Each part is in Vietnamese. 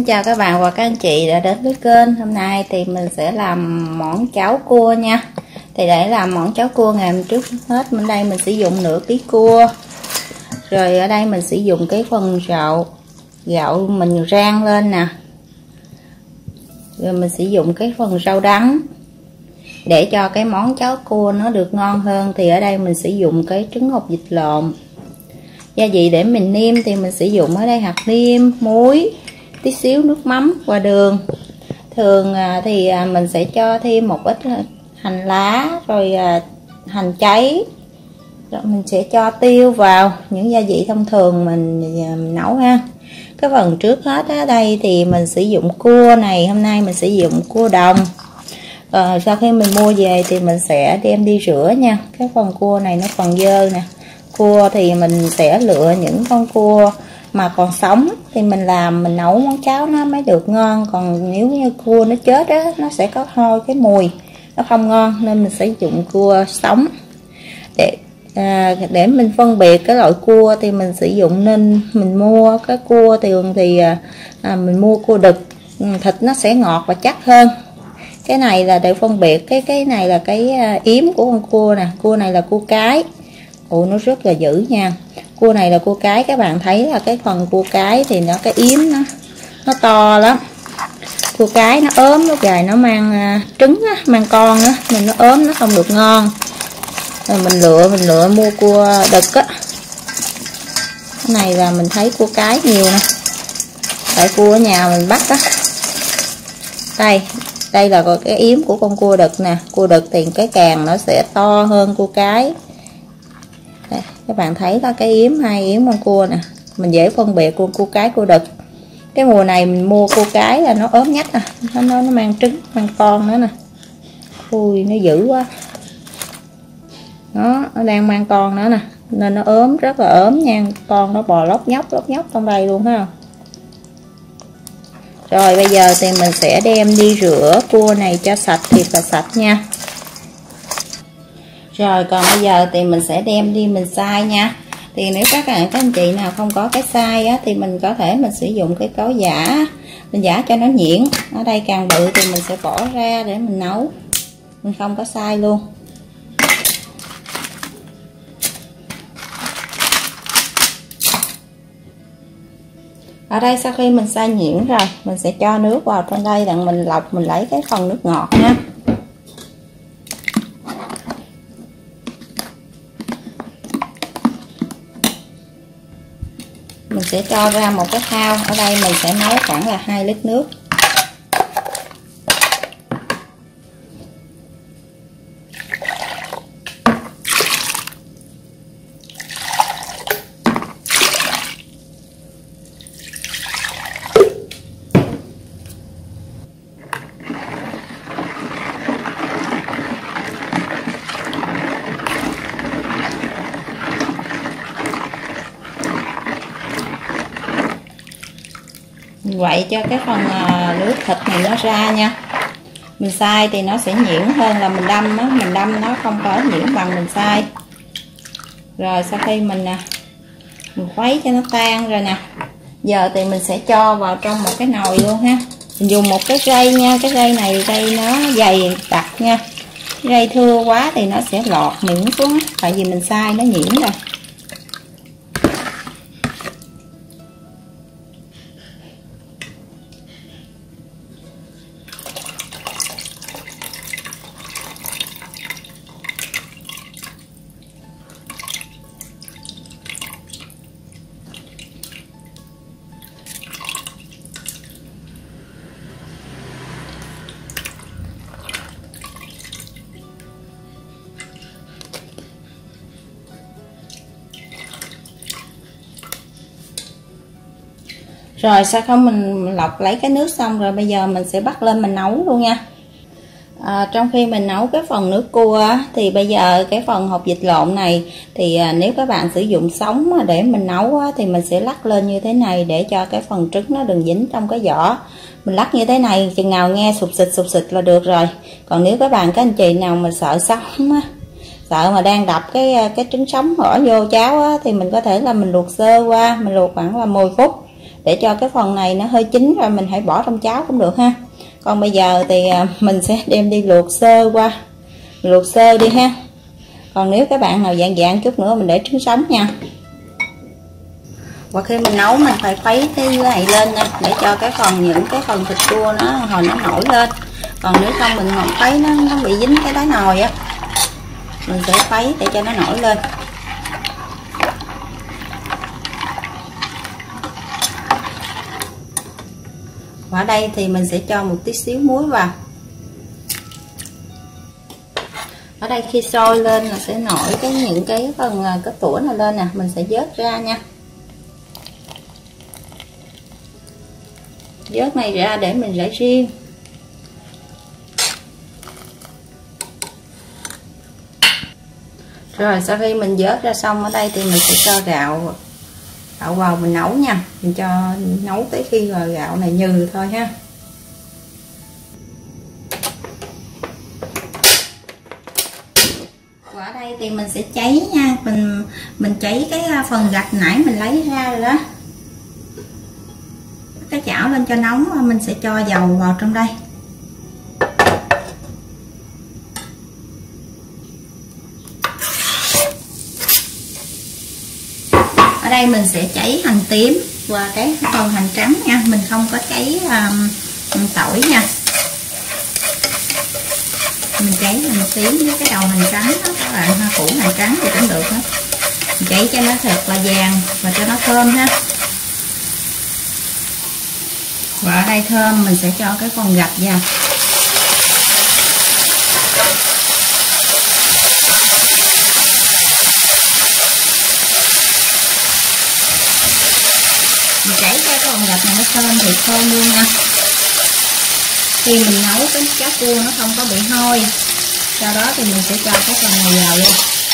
chào các bạn và các anh chị đã đến với kênh. Hôm nay thì mình sẽ làm món cháo cua nha. Thì để làm món cháo cua ngày hôm trước hết, bên đây mình sử dụng nửa ký cua. Rồi ở đây mình sử dụng cái phần gạo mình rang lên nè. Rồi mình sử dụng cái phần rau đắng. Để cho cái món cháo cua nó được ngon hơn thì ở đây mình sử dụng cái trứng hột vịt lộn. Gia vị để mình nêm thì mình sử dụng ở đây hạt nêm, muối, tí xíu nước mắm và đường. Thường thì mình sẽ cho thêm một ít hành lá, rồi hành cháy, rồi mình sẽ cho tiêu vào, những gia vị thông thường mình nấu ha. Cái phần trước hết ở đây thì mình sử dụng cua này, hôm nay mình sử dụng cua đồng. Sau khi mình mua về thì mình sẽ đem đi rửa nha. Cái phần cua này nó còn dơ nè. Cua thì mình sẽ lựa những con cua mà còn sống thì mình nấu món cháo nó mới được ngon. Còn nếu như cua nó chết á, nó sẽ có hôi cái mùi, nó không ngon, nên mình sẽ dùng cua sống. Để mình phân biệt cái loại cua thì mình sử dụng, nên mình mua cái cua thường thì mình mua cua đực, thịt nó sẽ ngọt và chắc hơn. Cái này là để phân biệt, cái này là cái yếm của con cua nè. Cua này là cua cái. Nó rất là dữ nha. Cua này là cua cái, các bạn thấy là cái phần cua cái thì cái yếm nó to lắm. Cua cái nó ốm, lúc dài nó mang trứng á, mang con á, nên nó ốm, nó không được ngon. Rồi mình lựa mua cua đực á. Cái này là mình thấy cua cái nhiều nè, tại cua ở nhà mình bắt á. Đây là cái yếm của con cua đực nè. Cua đực thì cái càng nó sẽ to hơn cua cái. Đây, các bạn thấy là cái yếm, hai yếm con cua nè, mình dễ phân biệt cua cái, cua đực. Cái mùa này mình mua cua cái là nó ốm nhách nè, nó mang trứng, mang con nữa nè. Ui, nó dữ quá. Nó đang mang con nữa nè, nên nó ốm, rất là ốm nha. Con nó bò lóc nhóc trong đây luôn ha. Rồi bây giờ thì mình sẽ đem đi rửa cua này cho sạch, thiệt là sạch nha. Rồi còn bây giờ thì mình sẽ đem đi mình xay nha. Thì nếu các anh chị nào không có cái xay á, thì mình có thể mình sử dụng cái cối giã, mình giã cho nó nhuyễn. Ở đây càng bự thì mình sẽ bỏ ra để mình nấu, mình không có xay luôn. Ở đây sau khi mình xay nhuyễn rồi, mình sẽ cho nước vào trong đây để mình lọc, mình lấy cái phần nước ngọt nha. Mình sẽ cho ra một cái thao. Ở đây mình sẽ nấu khoảng là 2 lít nước. Quậy cho cái phần nước thịt này nó ra nha. Mình xay thì nó sẽ nhuyễn hơn là mình đâm á, mình đâm nó không có nhuyễn bằng mình xay. Rồi sau khi mình khuấy cho nó tan rồi nè, giờ thì mình sẽ cho vào trong một cái nồi luôn ha. Mình dùng một cái rây nha, cái rây này rây nó dày đặc nha. Rây thưa quá thì nó sẽ lọt miếng xuống, tại vì mình xay nó nhuyễn rồi. Rồi sau khi mình lọc lấy cái nước xong rồi, bây giờ mình sẽ bắt lên mình nấu luôn nha. Trong khi mình nấu cái phần nước cua thì bây giờ cái phần hột vịt lộn này thì nếu các bạn sử dụng sống để mình nấu thì mình sẽ lắc lên như thế này để cho cái phần trứng nó đừng dính trong cái vỏ. Mình lắc như thế này chừng nào nghe sụp xịt là được rồi. Còn nếu các anh chị nào mà sợ sống sợ mà đang đập cái trứng sống bỏ vô cháo thì mình có thể là mình luộc sơ qua, mình luộc khoảng là 10 phút để cho cái phần này nó hơi chín rồi mình hãy bỏ trong cháo cũng được ha. Còn bây giờ thì mình sẽ đem đi luộc sơ qua, luộc sơ đi ha. Còn nếu các bạn nào dạng dạng chút nữa mình để trứng sống nha. Và khi mình nấu mình phải khuấy cái này lên nha, để cho cái phần những cái phần thịt cua nó hồi nó nổi lên. Còn nếu không mình ngọt khuấy nó bị dính cái đáy nồi á, mình sẽ khuấy để cho nó nổi lên. Và ở đây thì mình sẽ cho một tí xíu muối vào. Ở đây khi sôi lên là sẽ nổi những cái phần cái tủa này lên nè, mình sẽ vớt ra nha. Vớt này ra để mình rải riêng. Rồi sau khi mình vớt ra xong, ở đây thì mình sẽ cho gạo vào mình nấu nha. Mình cho nấu tới khi gạo này nhừ thôi ha. Và ở đây thì mình sẽ cháy nha, mình cháy cái phần gạch nãy mình lấy ra rồi đó. Cái chảo lên cho nóng, mình sẽ cho dầu vào trong đây. Ở đây mình sẽ cháy hành tím và cái phần hành trắng nha, mình không có cháy tỏi nha. Mình cháy hành tím với cái đầu hành trắng đó các bạn, củ hành trắng thì cũng được hết. Mình cháy cho nó thật là vàng và cho nó thơm ha. Và ở đây thơm mình sẽ cho cái phần gạch vào. Mình cháy cái phần gạch này nó thơm thì thơm luôn nha. Khi mình nấu cái cháo cua nó không có bị hôi. Sau đó thì mình sẽ cho cái phần này vào luôn.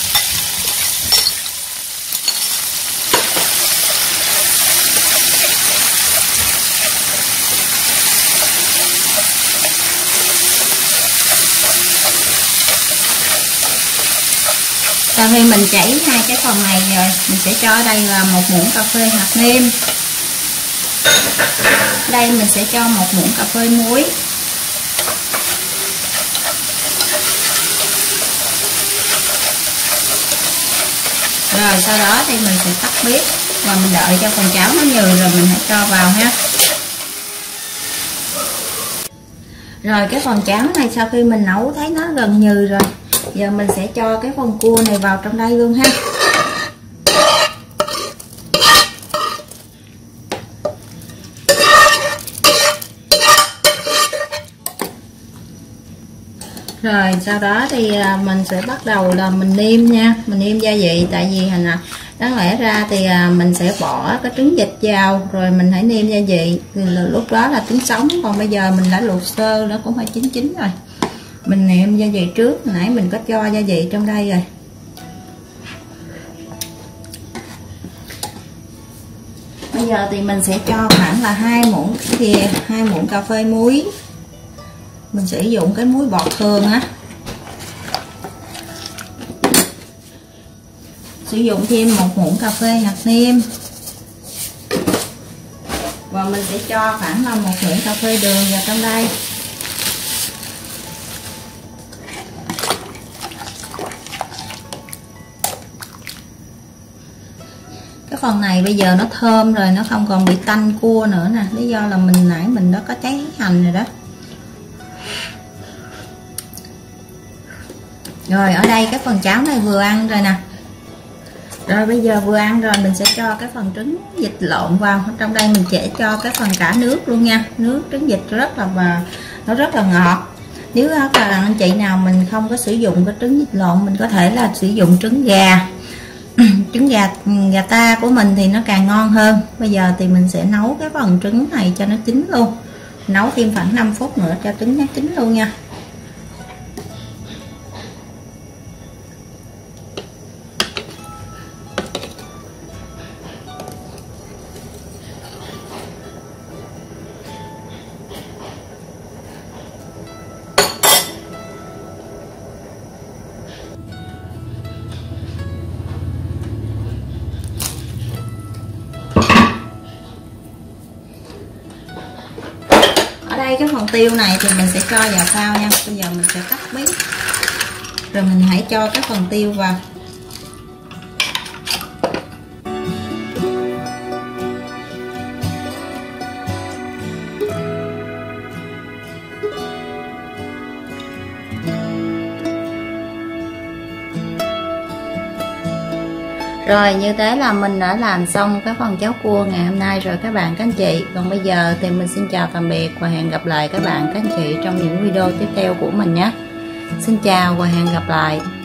Sau khi mình chảy hai cái phần này rồi, mình sẽ cho ở đây là 1 muỗng cà phê hạt nêm. Đây mình sẽ cho 1 muỗng cà phê muối. Rồi sau đó thì mình sẽ tắt bếp và mình đợi cho phần cháo nó nhừ rồi mình hãy cho vào ha. Rồi cái phần cháo này sau khi mình nấu thấy nó gần nhừ rồi, giờ mình sẽ cho cái phần cua này vào trong đây luôn ha. Rồi sau đó thì mình sẽ bắt đầu là mình nêm nha, mình nêm gia vị. Tại vì đáng lẽ ra thì mình sẽ bỏ cái trứng vịt vào rồi mình hãy nêm gia vị, lúc đó là trứng sống. Còn bây giờ mình đã luộc sơ nó cũng phải chín rồi, mình nêm gia vị trước. Nãy mình có cho gia vị trong đây rồi. Bây giờ thì mình sẽ cho khoảng là 2 muỗng cà phê muối. Mình sử dụng cái muối bọt thường á. Sử dụng thêm 1 muỗng cà phê hạt nêm. Và mình sẽ cho khoảng là 1 muỗng cà phê đường vào trong đây. Cái phần này bây giờ nó thơm rồi, nó không còn bị tanh cua nữa nè. Lý do là nãy mình đã có cháy hành rồi đó. Rồi ở đây cái phần cháo này vừa ăn rồi nè. Rồi bây giờ vừa ăn rồi mình sẽ cho cái phần trứng vịt lộn vào. Trong đây mình sẽ cho cái phần cả nước luôn nha. Nước trứng vịt nó rất là ngọt. Nếu các anh chị nào mình không có sử dụng cái trứng vịt lộn, mình có thể là sử dụng trứng gà. Trứng gà ta của mình thì nó càng ngon hơn. Bây giờ thì mình sẽ nấu cái phần trứng này cho nó chín luôn. Nấu thêm khoảng 5 phút nữa cho trứng nó chín luôn nha. đây cái phần tiêu này thì mình sẽ cho vào sau nha. Bây giờ mình sẽ tắt bếp rồi mình hãy cho cái phần tiêu vào. Rồi như thế là mình đã làm xong cái phần cháo cua ngày hôm nay rồi các bạn các anh chị. Còn bây giờ thì mình xin chào tạm biệt và hẹn gặp lại các bạn các anh chị trong những video tiếp theo của mình nhé. Xin chào và hẹn gặp lại.